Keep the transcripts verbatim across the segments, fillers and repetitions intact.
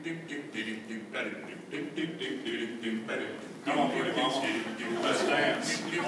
Come on, pretty mama. Let's dance.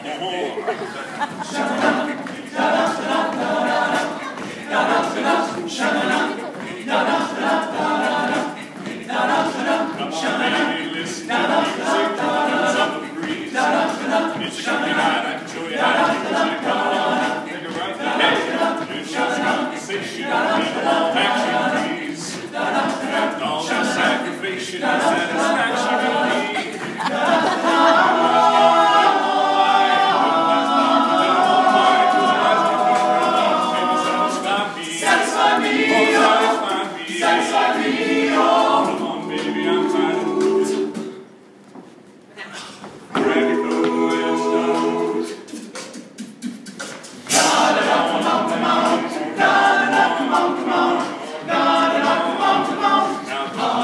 Come on, baby, listen to the music. It's on the breeze. It's a good night. I enjoy it. I enjoy it. Come on, take it right there. It's just conversation. People all action, please. And all that sacrifice and satisfaction in me. Satisfy me, oh, satisfy me, oh. Come on, baby, I'm tired of losing. Ready for the stones. Gotta come on, come on, gotta come on, come on, gotta come on, come on. Now come on,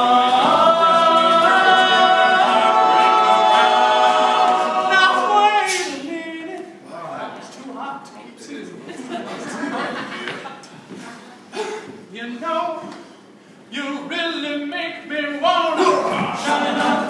now wait a minute. Wow, that was too hot to keep sitting. You know, you really make me wanna.